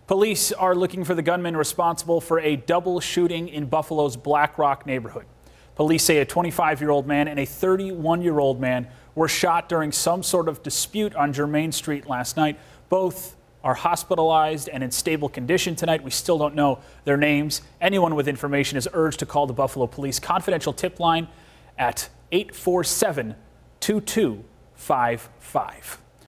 Police are looking for the gunman responsible for a double shooting in Buffalo's Black Rock neighborhood. Police say a 25-year-old man and a 31-year-old man were shot during some sort of dispute on Germain Street last night. Both are hospitalized and in stable condition tonight. We still don't know their names. Anyone with information is urged to call the Buffalo Police confidential tip line at 847-2255.